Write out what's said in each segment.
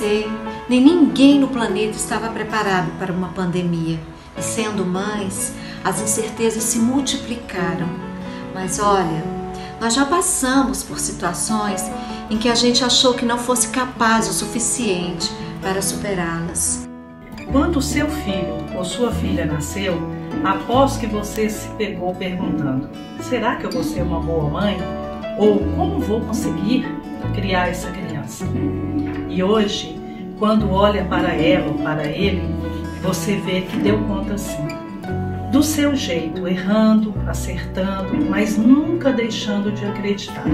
você, nem ninguém no planeta estava preparado para uma pandemia. E sendo mães, as incertezas se multiplicaram. Mas olha, nós já passamos por situações em que a gente achou que não fosse capaz o suficiente para superá-las. Quando o seu filho ou sua filha nasceu, aposto que você se pegou perguntando: será que eu vou ser uma boa mãe? Ou como vou conseguir criar essa criança? E hoje, quando olha para ela ou para ele, você vê que deu conta sim. Do seu jeito, errando, acertando, mas nunca deixando de acreditar.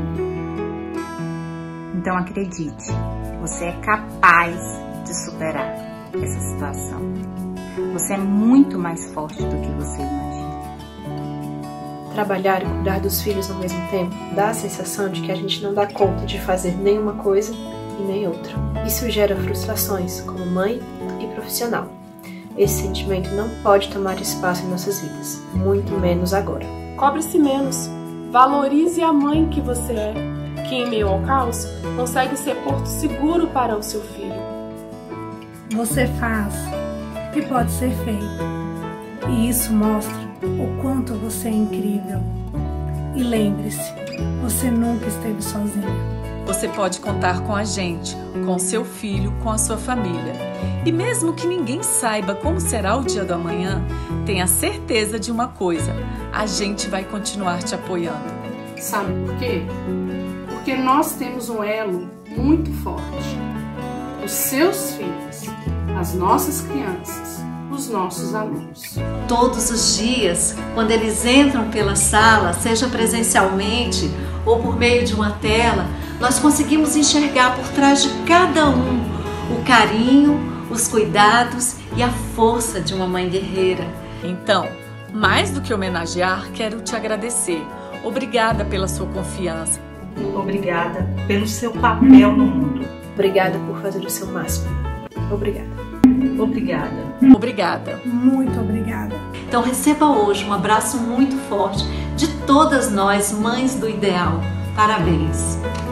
Então acredite, você é capaz de superar essa situação. Você é muito mais forte do que você imagina. Trabalhar e cuidar dos filhos ao mesmo tempo dá a sensação de que a gente não dá conta de fazer nenhuma coisa e nem outra. Isso gera frustrações como mãe e profissional. Esse sentimento não pode tomar espaço em nossas vidas, muito menos agora. Cobre-se menos. Valorize a mãe que você é, que em meio ao caos consegue ser porto seguro para o seu filho. Você faz o que pode ser feito, e isso mostra o quanto você é incrível. E lembre-se, você nunca esteve sozinha. Você pode contar com a gente, com seu filho, com a sua família. E mesmo que ninguém saiba como será o dia do amanhã, tenha certeza de uma coisa: a gente vai continuar te apoiando. Sabe por quê? Porque nós temos um elo muito forte. Os seus filhos, as nossas crianças, os nossos alunos. Todos os dias, quando eles entram pela sala, seja presencialmente ou por meio de uma tela, nós conseguimos enxergar por trás de cada um o carinho, os cuidados e a força de uma mãe guerreira. Então, mais do que homenagear, quero te agradecer. Obrigada pela sua confiança. Obrigada pelo seu papel no mundo. Obrigada por fazer o seu máximo. Obrigada. Obrigada. Obrigada. Muito obrigada. Então receba hoje um abraço muito forte de todas nós, mães do ideal. Parabéns!